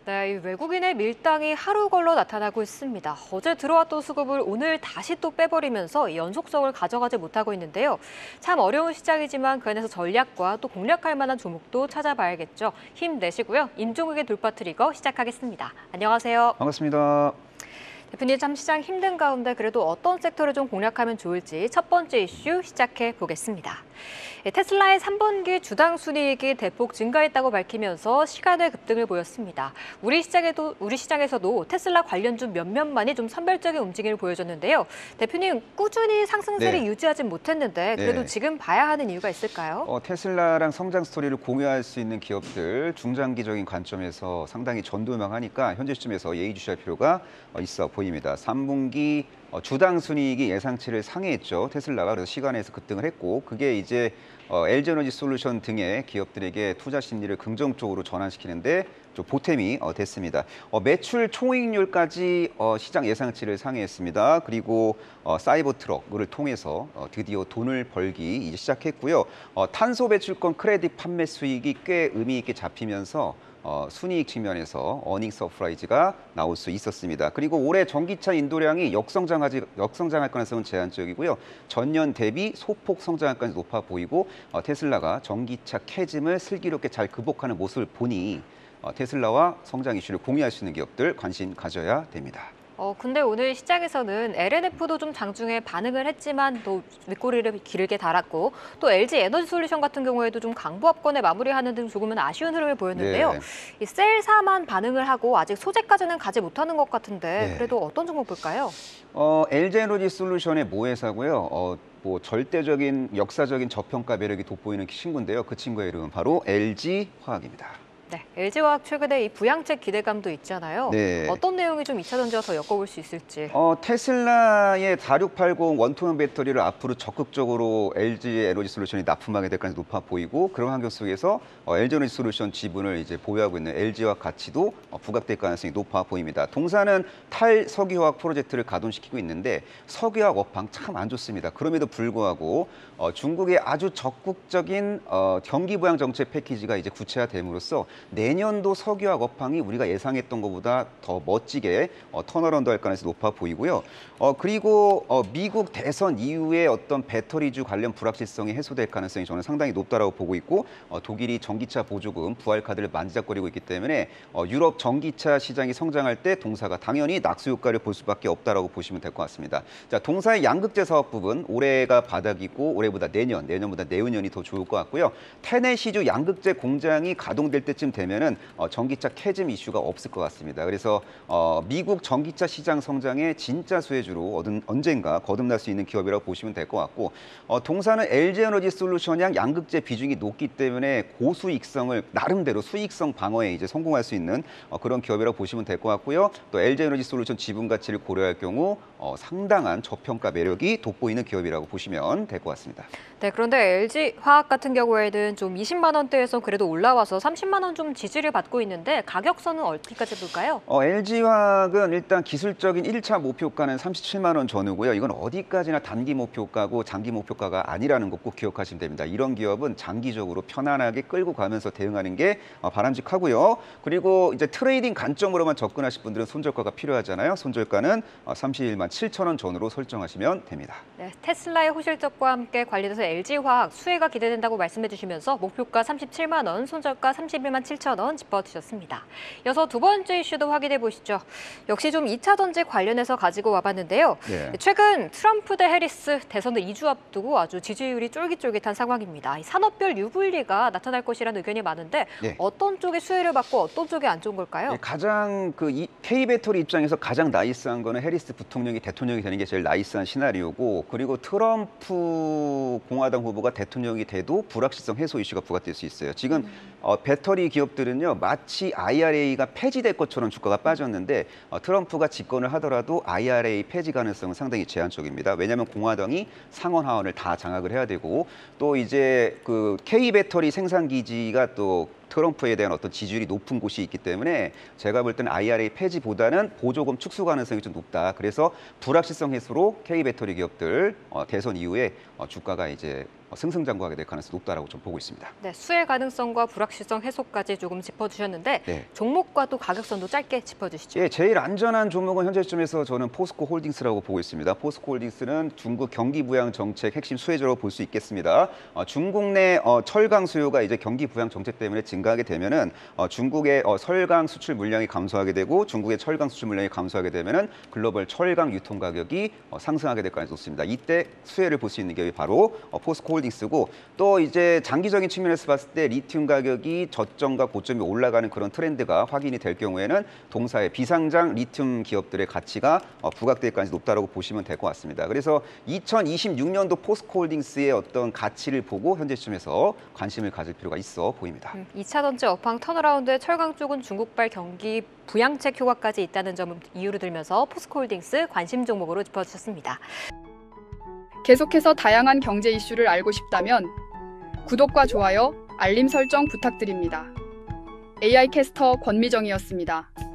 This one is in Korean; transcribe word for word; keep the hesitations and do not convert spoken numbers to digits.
네, 이 외국인의 밀당이 하루 걸러 나타나고 있습니다. 어제 들어왔던 수급을 오늘 다시 또 빼버리면서 연속성을 가져가지 못하고 있는데요. 참 어려운 시장이지만 그 안에서 전략과 또 공략할 만한 종목도 찾아봐야겠죠. 힘내시고요. 임종욱의 돌파 트리거 시작하겠습니다. 안녕하세요. 반갑습니다. 대표님, 참 시장 힘든 가운데 그래도 어떤 섹터를 좀 공략하면 좋을지 첫 번째 이슈 시작해 보겠습니다. 테슬라의 삼 분기 주당 순이익이 대폭 증가했다고 밝히면서 시간의 급등을 보였습니다. 우리 시장에도 우리 시장에서도 테슬라 관련주 몇몇만이 좀 선별적인 움직임을 보여줬는데요. 대표님, 꾸준히 상승세를 네. 유지하진 못했는데 그래도 네. 지금 봐야 하는 이유가 있을까요? 어, 테슬라랑 성장 스토리를 공유할 수 있는 기업들 중장기적인 관점에서 상당히 전도유망하니까 현재 시점에서 예의주시할 필요가 있어 보입니다. 삼 분기 어, 주당 순이익이 예상치를 상회했죠. 테슬라가 그래서 시간에서 급등을 했고 그게 이제 어, 엘지에너지 솔루션 등의 기업들에게 투자 심리를 긍정적으로 전환시키는데 좀 보탬이 어, 됐습니다. 어, 매출 총이익률까지 어, 시장 예상치를 상회했습니다. 그리고 어, 사이버 트럭을 통해서 어, 드디어 돈을 벌기 이제 시작했고요. 어, 탄소 배출권 크레딧 판매 수익이 꽤 의미 있게 잡히면서 어, 순이익 측면에서 어닝 서프라이즈가 나올 수 있었습니다. 그리고 올해 전기차 인도량이 역성장하지, 역성장할 가능성은 제한적이고요. 전년 대비 소폭 성장할 가능성이 높아 보이고 어, 테슬라가 전기차 캐즘을 슬기롭게 잘 극복하는 모습을 보니 어, 테슬라와 성장 이슈를 공유할 수 있는 기업들 관심 가져야 됩니다. 어, 근데 오늘 시장에서는 엘엔에프도 좀 장중에 반응을 했지만 또 윗꼬리를 길게 달았고 또 엘지 에너지 솔루션 같은 경우에도 좀 강보합권에 마무리하는 등 조금은 아쉬운 흐름을 보였는데요. 네. 이 셀사만 반응을 하고 아직 소재까지는 가지 못하는 것 같은데 네. 그래도 어떤 종목 볼까요? 어, 엘지 에너지 솔루션의 모회사고요. 어, 뭐 절대적인 역사적인 저평가 매력이 돋보이는 친구인데요. 그 친구의 이름은 바로 엘지화학입니다. 네, 엘지화학 최근에 이 부양책 기대감도 있잖아요. 네. 어떤 내용이 좀 이 차 전지와 더 엮어볼 수 있을지. 어, 테슬라의 사육팔공 원통형 배터리를 앞으로 적극적으로 엘지 에너지 솔루션이 납품하게 될 가능성이 높아 보이고 그런 환경 속에서 어, 엘지 에너지 솔루션 지분을 이제 보유하고 있는 엘지화학 가치도 어, 부각될 가능성이 높아 보입니다. 동사는 탈석유화학 프로젝트를 가동시키고 있는데 석유화학 업황 참 안 좋습니다. 그럼에도 불구하고 어, 중국의 아주 적극적인 어, 경기 부양 정책 패키지가 이제 구체화됨으로써 내년도 석유화학 업황이 우리가 예상했던 것보다 더 멋지게 어, 턴어라운드 할 가능성이 높아 보이고요. 어, 그리고 어, 미국 대선 이후에 어떤 배터리주 관련 불확실성이 해소될 가능성이 저는 상당히 높다라고 보고 있고 어, 독일이 전기차 보조금 부활 카드를 만지작거리고 있기 때문에 어, 유럽 전기차 시장이 성장할 때 동사가 당연히 낙수 효과를 볼 수밖에 없다라고 보시면 될 것 같습니다. 자, 동사의 양극재 사업 부분 올해가 바닥이고 올해보다 내년, 내년보다 내후년이 더 좋을 것 같고요. 테네시주 양극재 공장이 가동될 때쯤 되면은 어, 전기차 캐즘 이슈가 없을 것 같습니다. 그래서 어, 미국 전기차 시장 성장의 진짜 수혜주로 얻은, 언젠가 거듭날 수 있는 기업이라고 보시면 될 것 같고 어, 동사는 엘지 에너지 솔루션양 양극재 비중이 높기 때문에 고수익성을 나름대로 수익성 방어에 이제 성공할 수 있는 어, 그런 기업이라고 보시면 될 것 같고요. 또 엘지 에너지 솔루션 지분 가치를 고려할 경우 어, 상당한 저평가 매력이 돋보이는 기업이라고 보시면 될 것 같습니다. 네, 그런데 엘지화학 같은 경우에는 좀 이십만 원대에서 그래도 올라와서 삼십만 원 좀 지지를 받고 있는데 가격선은 어디까지 볼까요? 어, 엘지화학은 일단 기술적인 일 차 목표가는 삼십칠만 원 전후고요. 이건 어디까지나 단기 목표가고 장기 목표가가 아니라는 거 꼭 기억하시면 됩니다. 이런 기업은 장기적으로 편안하게 끌고 가면서 대응하는 게 어, 바람직하고요. 그리고 이제 트레이딩 관점으로만 접근하실 분들은 손절가가 필요하잖아요. 손절가는 어, 삼십일만 칠천 원 전후로 설정하시면 됩니다. 네, 테슬라의 호실적과 함께 관련해서 엘지화학 수혜가 기대된다고 말씀해 주시면서 목표가 삼십칠만 원, 손절가 삼십일만 칠천 원 짚어주셨습니다. 이어서 두 번째 이슈도 확인해 보시죠. 역시 좀 이 차 전지 관련해서 가지고 와봤는데요. 네. 최근 트럼프 대 해리스 대선을 이 주 앞두고 아주 지지율이 쫄깃쫄깃한 상황입니다. 이 산업별 유불리가 나타날 것이라는 의견이 많은데 네. 어떤 쪽에 수혜를 받고 어떤 쪽이 안 좋은 걸까요? 네, 가장 그 K배터리 입장에서 가장 나이스한 거는 해리스 부통령이 대통령이 되는 게 제일 나이스한 시나리오고 그리고 트럼프 공화당 후보가 대통령이 돼도 불확실성 해소 이슈가 부각될 수 있어요. 지금 음. 어, 배터리 기업들은요 마치 아이알에이가 폐지될 것처럼 주가가 빠졌는데 어, 트럼프가 집권을 하더라도 아이알에이 폐지 가능성은 상당히 제한적입니다. 왜냐하면 공화당이 상원 하원을 다 장악을 해야 되고 또 이제 그 K배터리 생산 기지가 또 트럼프에 대한 어떤 지지율이 높은 곳이 있기 때문에 제가 볼 때는 아이알에이 폐지보다는 보조금 축소 가능성이 좀 높다. 그래서 불확실성 해소로 K배터리 기업들 어, 대선 이후에 어, 주가가 이제 어, 승승장구하게 될 가능성이 높다라고 좀 보고 있습니다. 네, 수혜 가능성과 불확실성 해소까지 조금 짚어주셨는데 네. 종목과 또 가격선도 짧게 짚어주시죠. 예, 제일 안전한 종목은 현재 시점에서 저는 포스코 홀딩스라고 보고 있습니다. 포스코 홀딩스는 중국 경기 부양 정책 핵심 수혜자로 볼 수 있겠습니다. 어, 중국 내 어, 철강 수요가 이제 경기 부양 정책 때문에 증가하게 되면은 어, 중국의 어, 설강 수출 물량이 감소하게 되고 중국의 철강 수출 물량이 감소하게 되면은 글로벌 철강 유통 가격이 어, 상승하게 될 가능성이 높습니다. 이때 수혜를 볼 수 있는 게 바로 어, 포스코 홀딩스고 또 이제 장기적인 측면에서 봤을 때 리튬 가격이 저점과 고점이 올라가는 그런 트렌드가 확인이 될 경우에는 동사의 비상장 리튬 기업들의 가치가 어, 부각될 가능성이 높다고 보시면 될 것 같습니다. 그래서 이천이십육 년도 포스코 홀딩스의 어떤 가치를 보고 현재 시점에서 관심을 가질 필요가 있어 보입니다. 음, 이 차 전지 업황 턴어라운드의 철강 쪽은 중국발 경기 부양책 효과까지 있다는 점을 이유로 들면서 포스코홀딩스 관심 종목으로 짚어주셨습니다. 계속해서 다양한 경제 이슈를 알고 싶다면 구독과 좋아요, 알림 설정 부탁드립니다. 에이아이 캐스터 권미정이었습니다.